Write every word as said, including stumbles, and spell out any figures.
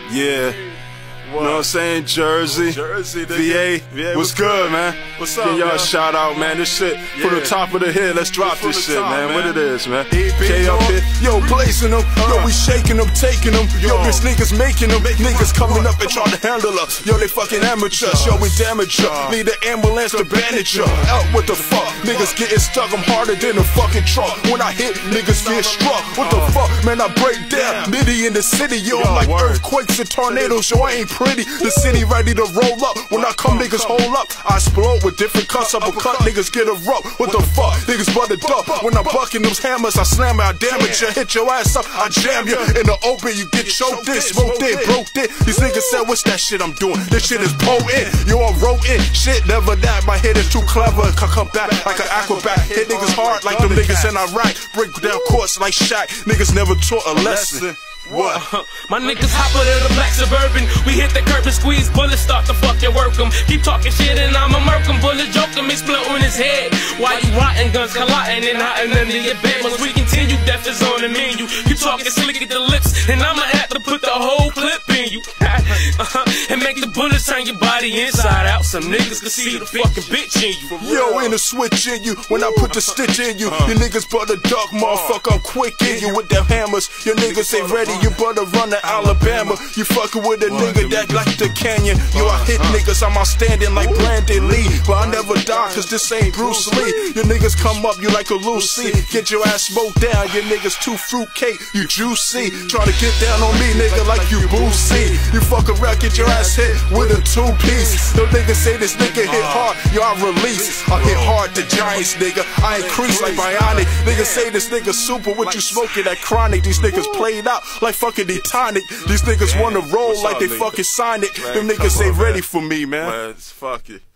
Yeah. What? You know what I'm saying? Jersey, Jersey, V A, V A what's good, man? What's up, Give y'all man? a shout out, man. This shit Yeah. from the top of the head. Let's drop From this the shit, top, man. man. What it is, man? E P K up talk. here. Yo, placing them. Yo, we shaking them, taking them. Yo, Yo. bitch, niggas making them. Niggas coming up and trying to handle us. Yo, they fucking amateurs. Yo, we damage ya. Need the ambulance to bandage ya. Out with the fuck. Niggas getting stuck. I'm harder than a fucking truck. When I hit, niggas get struck. What the fuck, man? I break down. Nitty in the city, yo. I'm like word. earthquakes and tornadoes. Yo, I ain't pretty. The city ready to roll up. When I come, niggas hold up. I explode with different cuts. Uppercut, niggas get erupt. What the fuck? Niggas buttered up. When I'm bucking those hammers, I slam it, I damage you. Hit your ass up, I jam you. In the open, you get choked in, smoked in, broke in. These niggas said, what's that shit I'm doing? This shit is potent. You all wrote in. Shit, never that. My head is too clever. Can come back like an acrobat. Hit niggas hard like them niggas in Iraq. Break down courts like Shaq. Niggas never taught a lesson. What? Uh, my niggas hopper to the black suburban. We hit the curb and squeeze bullets, start to fucking work 'em. Keep talking shit and I'ma murk 'em. Bullet joke 'em, explode in his head. Why you rotting, guns colliding and hiding under your bed? Once we continue, death is on the menu. You talking slick at the lips, and I'ma have to put the whole clip in you. uh-huh. And make the bullets turn your body inside out. Some niggas can see the fucking bitch in you. Yo, ain't a switch in you when I put the stitch in you. You niggas butter duck, motherfucker, I'm quick in you with them hammers. Your niggas ain't ready, you better run to Alabama. You fucking with a nigga that like the canyon. Yo, I hit niggas, I'm outstanding like Brandon Lee. But I never die, cause this ain't Bruce Lee. Your niggas come up, you like a Lucy. Get your ass smoked down, your niggas too fruitcake, you juicy. Try to get down on me, nigga, like you Boosie. You fuck around, get your ass hit with a two-piece. No niggas say this nigga hit hard, yo, I release. I hit hard to Giants, nigga. I increase like Bionic. Niggas say this nigga super, what you smoking that chronic. These niggas played out like fucking D-Tonic. These niggas wanna roll like they fucking signed it. Them niggas ain't ready for me, man. Fuck it.